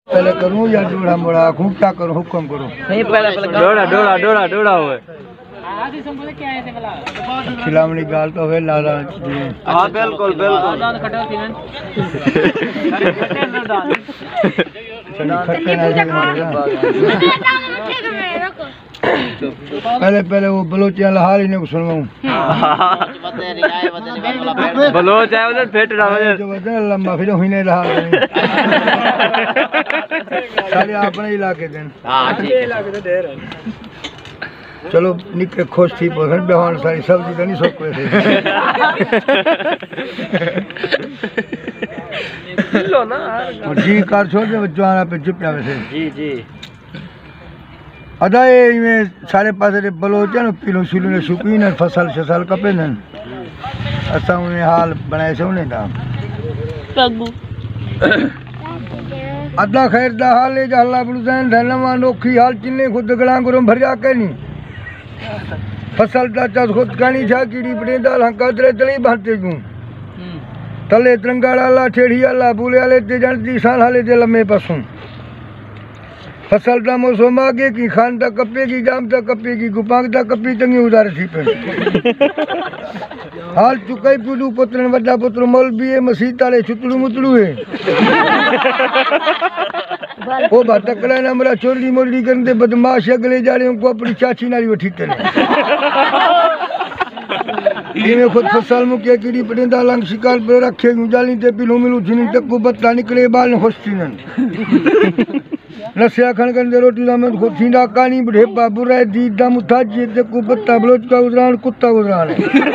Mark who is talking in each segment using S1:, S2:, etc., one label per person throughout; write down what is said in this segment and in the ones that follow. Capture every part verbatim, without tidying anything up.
S1: पहले करूँ या डोड़ा मोड़ा घूमता करूँ हुक्म करूँ?
S2: नहीं पहले पहले डोड़ा डोड़ा डोड़ा डोड़ा हुए
S1: खिलावनी गाल तो है लाला जी।
S2: हाँ बिल्कुल बिल्कुल
S1: पहले पहले वो बलोच हाल ही नहीं सुनवाऊँ
S2: बलोच है उधर फेट रहा
S1: जो बता लंबा फिर हुई नहीं रहा सारे अपने इलाके दिन चलो निके खुश थी पसंद बेहान सारी सब्जी तो नहीं सोच थे
S2: लो ना
S1: जी कार छोड़ दे बच्चों आना पे चुप जावे से
S2: जी जी
S1: अदा ये में सारे पासे रे बलोच न पिलो सिलो ने सुपी न फसल फसल कपे न असा उन्हें हाल बनाए से उन्हें था
S3: पगू
S1: अदा खैर दा हाल है अल्लाह बुलदैन धनवा नोखी हाल चिन्ने खुद गड़ा गुरु भरिया के नहीं फसल दा चस खुद कानी छा कीड़ी पड़े दाल हंका तले तले भांते जूं तले तरंगाड़ा ला ठेड़ी वाला बुले वाले ते जानती साल हाले ते लम्बे पसों फसल दा मौसम आगे की खान दा कपेगी जाम दा कपेगी गुपांग दा कपी चंगी उधार थी पे हाल चुकाई पुलू पुत्रन वड्डा पुत्र मौलवी है मसीह ताले छुतड़ू मुतड़ू है ओ भटकड़ा ना मरा चोरी मोरी करते बदमाश अगले जाने को अपनी चाची नारी उठी तेने इमे खुद फसल मुके कीड़ी पड़ेंदा लंग शिकार पे रखे जाली ते पिलो मिलू जिन तक को बत्ता निकले बाल होस्ती नन नसिया खन गंदे रोटी दा में को थींदा कानी बड़े बाबू रे दी दा मुथा जी ते को बत्ता बलोच का उदरान कुत्ता उदरान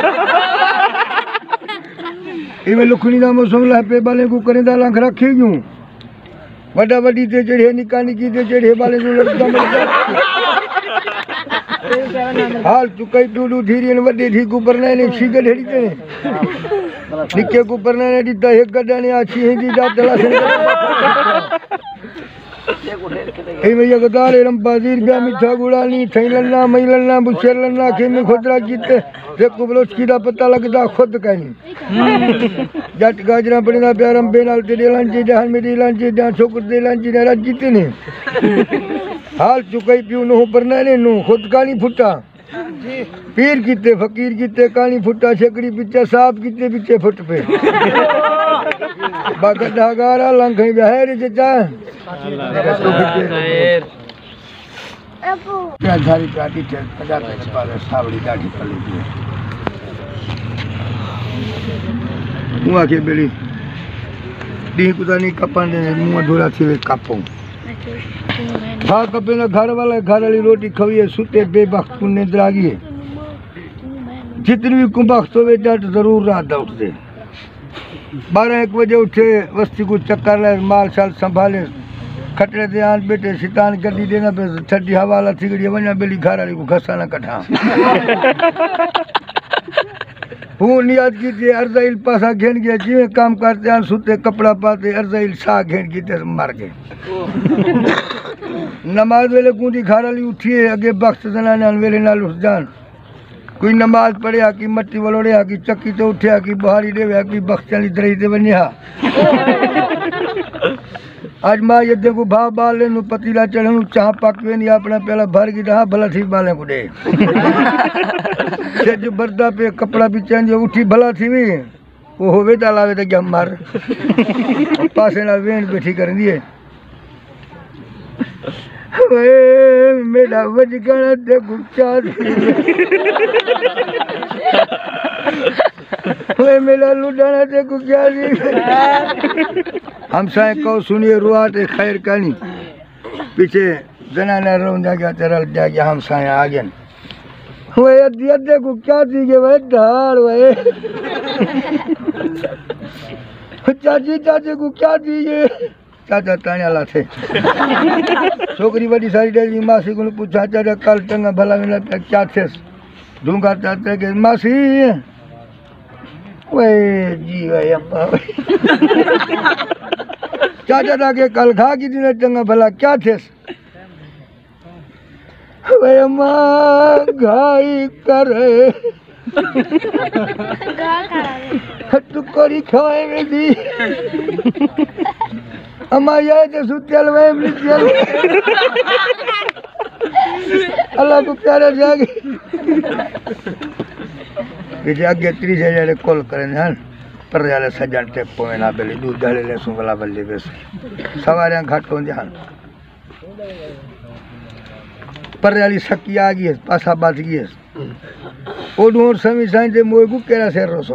S1: इमे लुखनी दा मौसम ला पे बाले को करेंदा लंग रखे यूं वड्डा वड्डी ते चढ़े निका निकी ते चढ़े बाले जो लड़का मर हाल चुकाई टूडू धीरी न वड्डी ठी गुबरने ने सीगे ढेड़ी ते निके गुबरने ने दी ता एक गड्डा ने आछी हिंदी दा तला से ए भैया गदारे रंबाजीर गया मिठा गुड़ानी थैलन्ना मैलन्ना बुशरलन्ना खेमे खुदरा जीते जे कुबलोच की दा पता लगदा खुद कहनी जट गाजरा पड़ना प्यारम बेनाल ते लांजी जहान मेरी लांजी दा छोकर दे लांजी ने जीते ने हाल चुकाई पियो नो परना ने नो खुद कानी फुटा पीर कीते फकीर कीते कानी फुटा छकड़ी पीछे साहब कीते पीछे फुट पे बागड़ा गारा लंघई बहर जजा क्या झारी काटी थे पचास पैसे पाले सावड़ी दाढ़ी पली थी मुआ के बेली दी कुदा नहीं कपन दे मुआ धोरा थी वे कापो खा कपे ना घर वाला घर वाली रोटी खविए सुते बेबख्त को निद्रा गई जितनी भी कुंभक्त हो वे जट जरूर रात उठते बारह एक बजे उठे वस्ती को चक्कर ले माल शाल संभाले खटरे दे आन बेटे सितान गड्डी देना पे ठंडी हवाला थिगड़ी वना बेली घर वाली को घसाना कठा हूँ नियाद की थी अर्जाइल पासा घेन गया जिवे काम करते आन सुते कपड़ा पाते अर्जाइल सा घेन की थे मार के नमाज वेले कूदी घर वाली उठिए अगे बख्त जनाने वेले नाल उठ जान कोई नमाज पढ़िया कि मट्टी वलोड़िया कि चक्की तो उठिया कि बुहारी देवे कि बख्त चली दरई ते वनिया आज माँ ये देखो भाव बाले नु पतीला चढ़ू चाह पकवे नहीं अपना पहला भर की रहा भला थी बाले को दे जो बर्दा पे कपड़ा भी चेंज उठी भला थी भी वो होवे ता लावे तो क्या मार पासे ना वेन बैठी कर दिए मेरा वजगण देखो क्या मेरा लुटाना देखो क्या हम साए को सुनिए रुआते खैर कहानी पीछे जनाना रोंदा गया तेरा जा गया हम साए आ गए वे अद्या देखो क्या दीगे वे धार वे चाची चाची को क्या दीगे चाचा ताने वाला थे छोकरी बड़ी सारी डेली मासी को पूछा चाचा कल टंगा भला मिला क्या थे ढूंढा चाचा के मासी वे जी वे अम्मा चाचा था के कल खा की दिन टंगा भला क्या थे वे अम्मा घाई करे तू करी खाए में दी अम्मा ये तो सुतेल वे निकल अल्लाह को प्यारा जागे ये जागे त्रीस हजार कॉल करें हन पर जाले सजन टेप पोए ना बेली दूध डाले ले सुंगला बल्ले बेस सवारे घाट हो जान पर जाली सकी आ गई पासा बात गई ओडू समी साइन ते मोय को केरा से रोसो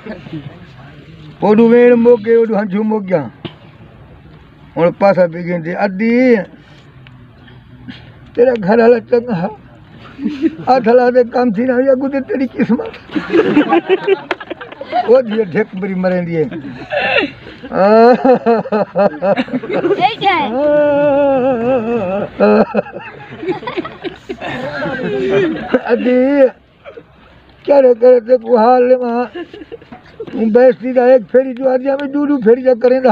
S1: ओडू वेण मोके ओडू हंजू मोक गया और पासा बिगिन दे अद्दी तेरा घर हाल चंगा आथला दे काम थी ना या गुदे तेरी किस्मत वो दिए ढेक बरी मरे दिए अदी क्या रे करे ते को हाल में तुम बैठती दा एक फेरी जो आज में दूर फेरी जा करेंदा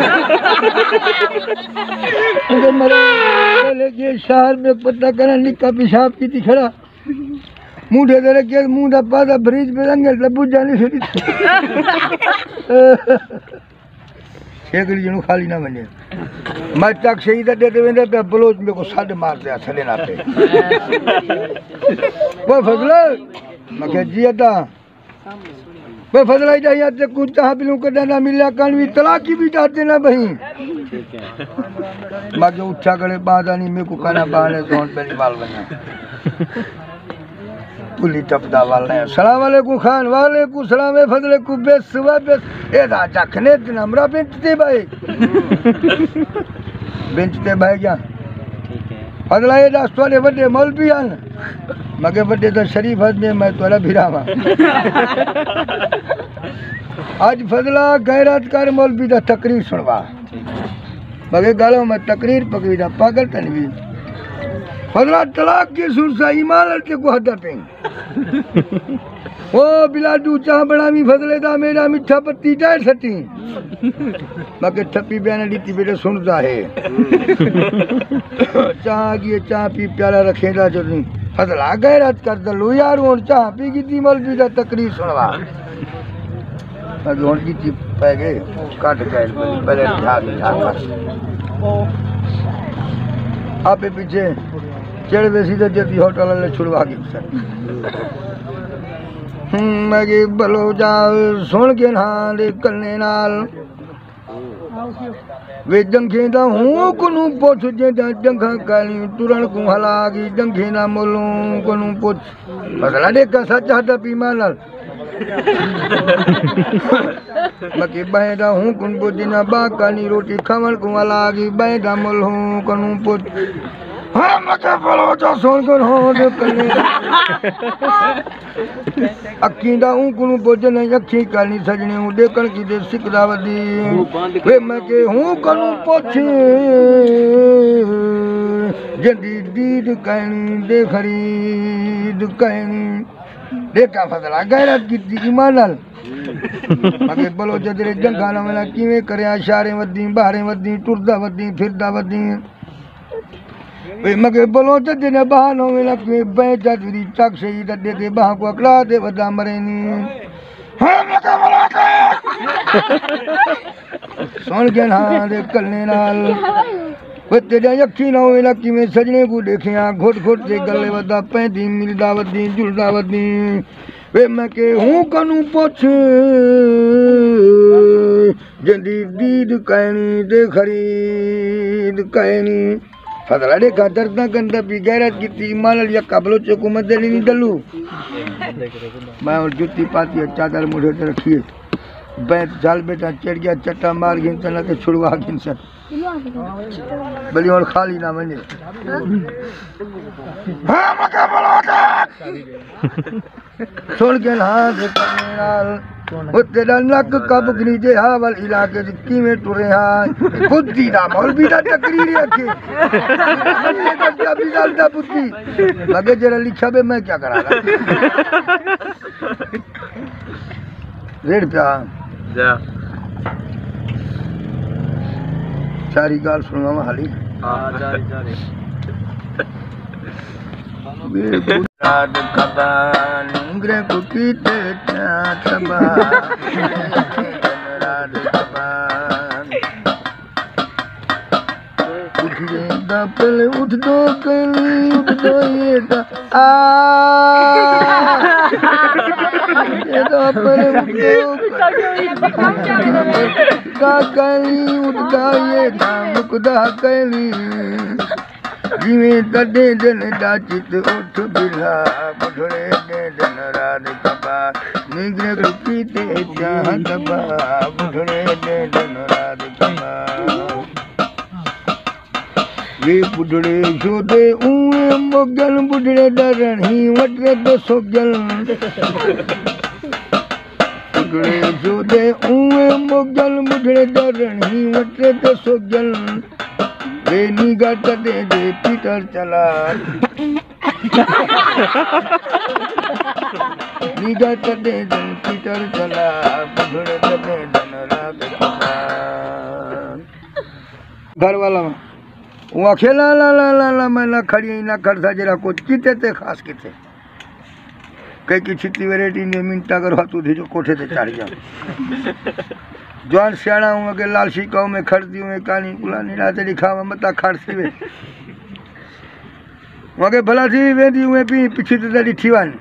S1: मुझे मरे पहले के शहर में पता करना निका पेशाब की थी खड़ा मुंडे दे के मुंह दा पादा ब्रिज पे रंगल लबू जानी से शेगड़ी जणु खाली ना बने मैं तक सही दे दे वेंदे पे ब्लोच में को साड मार दे छले ना पे वो फजला मके जियादा वो फजला जाया ते कुछ चाह पिलू कदा ना मिला कान भी तलाकी भी जाते ना भाई मके उठा गले बादानी में को खाना बाने तो पहली बाल बना पुली टपदा वाले सलाम वालेकुम खान वालेकुम सलाम ए फजले को बेस सुबह बेस ए राजा खने दिन हमरा बेंचते भाई बेंचते भाई क्या ठीक है फजला ए दास तोरे बड़े मौलवी आन मगे बड़े तो शरीफ आदमी मैं तोरा भिरावा आज फजला गैरत कर मौलवी दा तकरीर सुनवा मगे गालो में तकरीर पकड़ी दा पागल तनवी फजला तलाक की सुरसा ईमान के को हद पे ओ बिलाडू चाह बनावी फजले दा मेरा मिठा पत्ती टायर सटी मके ठप्पी बयान दी बेटे सुनता है चाह की चाह पी प्यारा रखेगा जो नहीं फजला गैरत कर दलो यार और चाह पी की दी मौलवी दा तकरीर सुनवा अगोन की ची पै गए काट गए पहले ठाक ठाक आपे पीछे चढ़ बेसी तो जल्दी होटल ले छुड़वा गई सर मगे बलो जा सुन के नाल कन्ने नाल वे जंखे दा हूं कोनु पुछ जे जंखा काली तुरन को हलागी जंखे ना मोलू कोनु पुछ बदला देखा सच हद पीमा नाल मके बैदा हूं कोन पुछ ना बा काली रोटी खावन को हलागी बैदा मोल हूं कोनु पुछ हाँ मके बोलो जो सुन कर हो दे कने अक्की दा हूं कोनु पुछ ना अक्की काली सजने हूं देखण की दे सिकदावदी वे मके हूं कोनु पुछ जदी दीद कहनी दे खरीद कहनी देखा फजला गैरत की ईमान नाल मगे बोलो जदरे जंगा ना मेला किवें करया इशारे वदी बाहरे वदी टुरदा वदी फिरदा वदी वे मगे बोलो जदने बहानो मेला के बे जदरी चक से दे दे बहा को अकला दे वदा मरेनी हां मगे बोलो सुन के ना दे कलने नाल वे तेरा यकी ना मेला किवें सजने को देखिया घोट घोट से गले वदा पैदी मिलदा वदी जुलदा वदी वे मके हूं कनु पुछ जदी दीद कहनी दे खरीद कहनी फजला देखा दर्दा गंदा पी गैरत की थी माल या कबलो चोको मदली नहीं दलू मैं और जूती पाती चादर मुझे तो रखिए बैठ जाल बेटा चढ़ गया चट्टा मार गिन तना के छुड़वा गिन सर बली और खाली ना बने हां मका बोलो सुन के ना देखने नाल वो तेरा नक कब गरीजे हावल इलाके की में टुरे हां बुद्धि दा मौलवी दा तकरीर रखे ये भी डालता बुद्धि लगे जरा लिखा बे मैं क्या करा रेड पे जा सारी गाल सुनवा हाली हां जारी जारी रात कबान ग्रे कुकीते छबा रात कबान पहले उठ दो कली उठ दो ये दा आ ये दो पहले उठ दो का कली उठ दा ये दा मुकदा कली जिमें तड़े दिन दा चित उठ बिला बुढ़ड़े दे दिन रात कपा निगरे रुकी ते चाह दबा बुढ़ड़े दे दिन रात कपा वे बुढ़ड़े जोदे उए मोगल बुढ़ड़े डरणी वटरे तो सोगल बुढ़ड़े जोदे उए मोगल बुढ़ड़े डरणी वटरे तो सोगल वे निगाह दे दे पीटर चला निगाह दे दे पीटर चला बुढ़ड़े दे दिन रात कपा घर वाला वो अकेला ला ला ला ला मैं ना खड़ी ना खड़सा जरा कुछ किते थे खास किते कई की छिती वैरायटी ने मिनटा करवा तू थी जो कोठे से चढ़ जा जवान सियाणा हूँ के लाल शिकाओं में खड़ती हूँ कहानी पुरानी रात लिखा हुआ मता खड़सी वे वहाँ के भला थी वेंदी हुए पी पिछू तो दड़ी ठीवान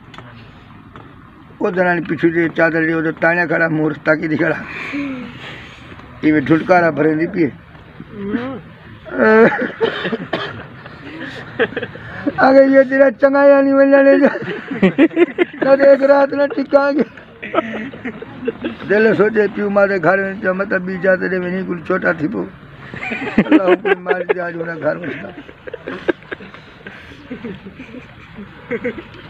S1: वो दरानी पिछू से चादर ली तो ताने खड़ा मूर्ख ताकि दिखड़ा इवे ढुलकारा भरेंदी पिए आगे ये तेरा चंगाया नहीं मिलने ले जा ना एक रात ना टिका के दिल सोचे प्यू मारे घर में मतलब बीच जाते रे में नहीं कुछ छोटा थी वो अल्लाह को मार दिया जो ना घर में